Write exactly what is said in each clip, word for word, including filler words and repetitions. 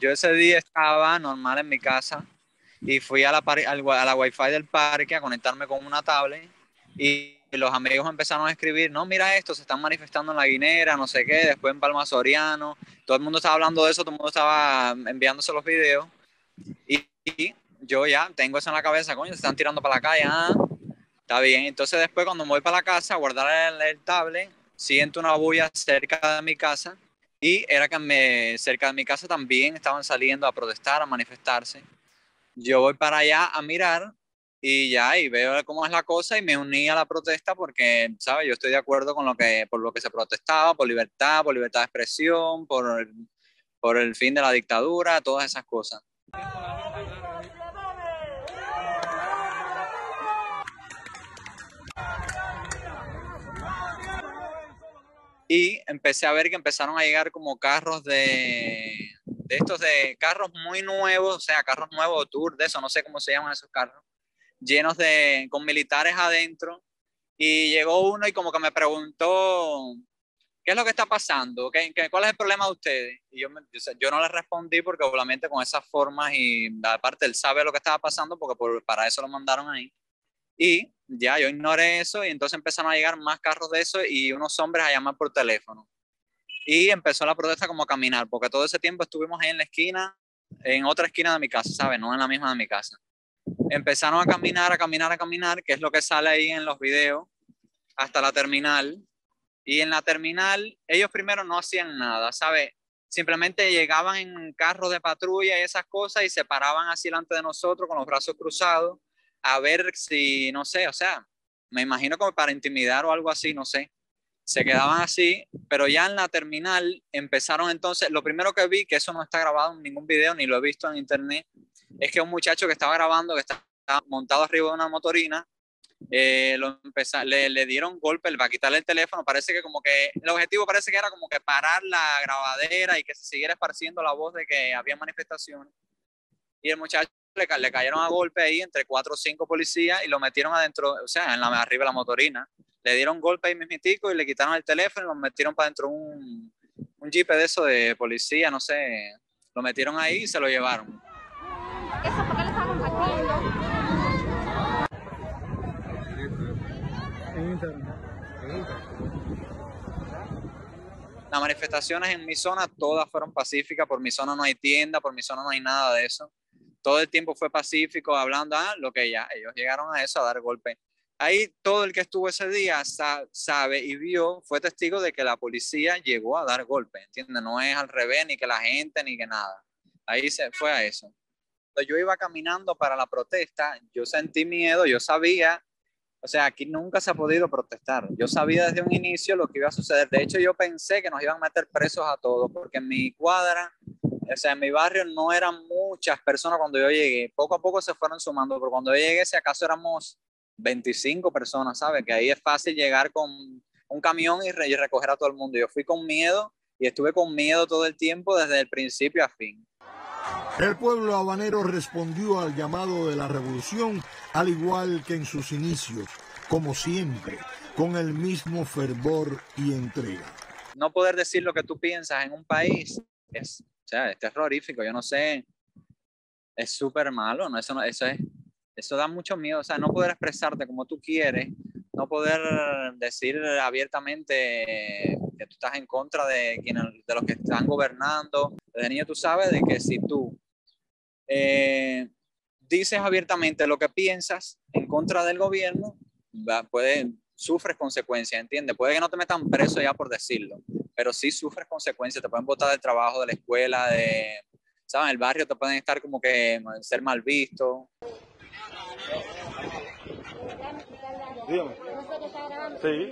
yo ese día estaba normal en mi casa y fui a la, par- al, wi- a la Wi-Fi del parque a conectarme con una tablet y los amigos empezaron a escribir, no, mira esto, se están manifestando en La Guinera, no sé qué, después en Palma Soriano, todo el mundo estaba hablando de eso, todo el mundo estaba enviándose los videos y, y yo ya tengo eso en la cabeza, coño, se están tirando para la calle, ah, está bien. Entonces después cuando me voy para la casa a guardar el, el tablet, siento una bulla cerca de mi casa y era que me, cerca de mi casa también estaban saliendo a protestar, a manifestarse. Yo voy para allá a mirar y ya, y veo cómo es la cosa y me uní a la protesta porque, ¿sabes? Yo estoy de acuerdo con lo que, por lo que se protestaba, por libertad, por libertad de expresión, por el, por el fin de la dictadura, todas esas cosas. Y empecé a ver que empezaron a llegar como carros de, de estos de carros muy nuevos, o sea, carros nuevos, tour, de eso, no sé cómo se llaman esos carros, llenos de, con militares adentro. Y llegó uno y como que me preguntó, ¿qué es lo que está pasando? ¿Qué, qué, cuál es el problema de ustedes? Y yo, me, yo no le respondí porque obviamente con esas formas y aparte él sabe lo que estaba pasando porque por, para eso lo mandaron ahí. Y ya yo ignoré eso y entonces empezaron a llegar más carros de eso y unos hombres a llamar por teléfono. Y empezó la protesta como a caminar, porque todo ese tiempo estuvimos ahí en la esquina, en otra esquina de mi casa, ¿sabes? No en la misma de mi casa. Empezaron a caminar, a caminar, a caminar, que es lo que sale ahí en los videos, hasta la terminal. Y en la terminal, ellos primero no hacían nada, ¿sabes? Simplemente llegaban en carros de patrulla y esas cosas y se paraban así delante de nosotros con los brazos cruzados a ver si, no sé, o sea, me imagino como para intimidar o algo así, no sé. Se quedaban así, pero ya en la terminal empezaron entonces, lo primero que vi, que eso no está grabado en ningún video ni lo he visto en internet, es que un muchacho que estaba grabando, que estaba montado arriba de una motorina, eh, lo empezó, le, le dieron golpe para quitarle el teléfono. Parece que como que el objetivo parece que era como que parar la grabadera y que se siguiera esparciendo la voz de que había manifestaciones. Y el muchacho le, le cayeron a golpe ahí entre cuatro o cinco policías y lo metieron adentro, o sea, en la, arriba de la motorina. Le dieron golpe ahí mismitico y le quitaron el teléfono y lo metieron para dentro un, un jeep de eso de policía, no sé. Lo metieron ahí y se lo llevaron. Eso porque le está compartiendo. Las manifestaciones en mi zona todas fueron pacíficas, por mi zona no hay tienda, por mi zona no hay nada de eso. Todo el tiempo fue pacífico, hablando, ah, lo que ya, ellos llegaron a eso, a dar golpe. Ahí todo el que estuvo ese día sa sabe y vio, fue testigo de que la policía llegó a dar golpe, ¿entiendes? No es al revés, ni que la gente, ni que nada. Ahí se fue a eso. Cuando yo iba caminando para la protesta, yo sentí miedo, yo sabía. O sea, aquí nunca se ha podido protestar. Yo sabía desde un inicio lo que iba a suceder. De hecho, yo pensé que nos iban a meter presos a todos, porque en mi cuadra, o sea, en mi barrio no eran muchas personas cuando yo llegué. Poco a poco se fueron sumando, pero cuando yo llegué, si acaso éramos veinticinco personas, ¿sabes? Que ahí es fácil llegar con un camión y, re y recoger a todo el mundo. Yo fui con miedo y estuve con miedo todo el tiempo desde el principio a fin. El pueblo habanero respondió al llamado de la revolución, al igual que en sus inicios, como siempre, con el mismo fervor y entrega. No poder decir lo que tú piensas en un país es, o sea, es terrorífico. Yo no sé, es súper malo, ¿no? Eso, no, eso, es, eso da mucho miedo. O sea, no poder expresarte como tú quieres, no poder decir abiertamente que tú estás en contra de, quienes, de los que están gobernando. Desde niño tú sabes de que si tú Eh, dices abiertamente lo que piensas en contra del gobierno, va, puede, sufres consecuencias, ¿entiendes? Puede que no te metan preso ya por decirlo, pero sí sufres consecuencias, te pueden botar del trabajo, de la escuela, de, ¿sabes? En el barrio te pueden estar como que ser mal visto. Dígame. Sí.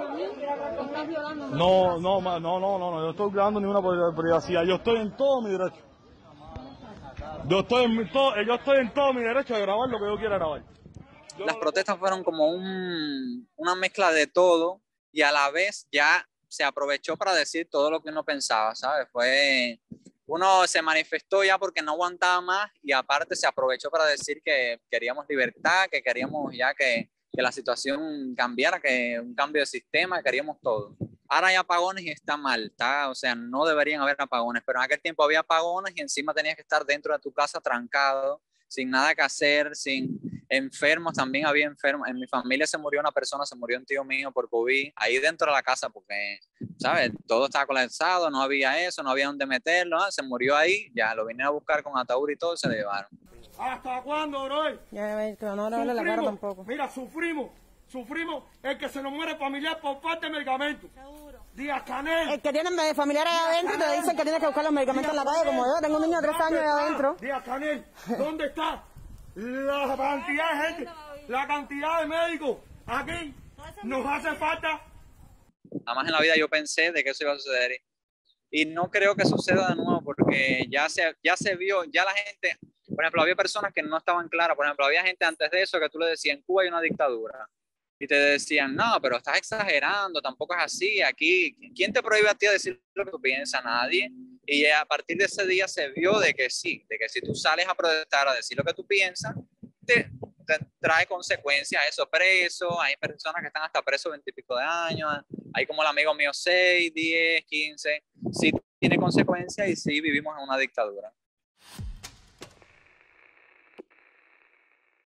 No, no, no, no, no, no, yo estoy grabando ninguna privacidad, yo estoy en todo mi derecho. Yo estoy, en todo, yo estoy en todo mi derecho de grabar lo que yo quiera grabar. Yo... Las protestas fueron como un, una mezcla de todo y a la vez ya se aprovechó para decir todo lo que uno pensaba, ¿sabes? Fue, uno se manifestó ya porque no aguantaba más y aparte se aprovechó para decir que queríamos libertad, que queríamos ya que, que la situación cambiara, que un cambio de sistema, queríamos todo. Ahora hay apagones y está mal, está, o sea, no deberían haber apagones, pero en aquel tiempo había apagones y encima tenías que estar dentro de tu casa trancado, sin nada que hacer, sin enfermos, también había enfermos. En mi familia se murió una persona, se murió un tío mío por COVID, ahí dentro de la casa, porque, ¿sabes? Todo estaba colapsado, no había eso, no había dónde meterlo, ¿eh? Se murió ahí, ya lo vinieron a buscar con ataúd y todo y se lo llevaron. ¿Hasta cuándo, bro? Ya ves, que no le duele la cara tampoco. Mira, sufrimos, sufrimos el que se nos muere familiar por falta de medicamentos. Seguro. Díaz Canel. El que tiene familiares ahí adentro te dice que tienes que buscar los medicamentos en la calle, como yo. Tengo un niño de tres años ahí adentro. Díaz Canel, ¿dónde está la cantidad de gente, la cantidad de médicos? Aquí nos hace falta. Jamás en la vida yo pensé de que eso iba a suceder. Y no creo que suceda de nuevo porque ya se, ya se vio, ya la gente, por ejemplo, había personas que no estaban claras. Por ejemplo, había gente antes de eso que tú le decías, en Cuba hay una dictadura. Y te decían, no, pero estás exagerando, tampoco es así. Aquí, ¿quién te prohíbe a ti a decir lo que tú piensas? Nadie. Y a partir de ese día se vio de que sí, de que si tú sales a protestar, a decir lo que tú piensas, te, te trae consecuencias eso, preso. Hay personas que están hasta presos veinte y pico de años. Hay como el amigo mío seis, diez, quince. Sí tiene consecuencias y sí vivimos en una dictadura.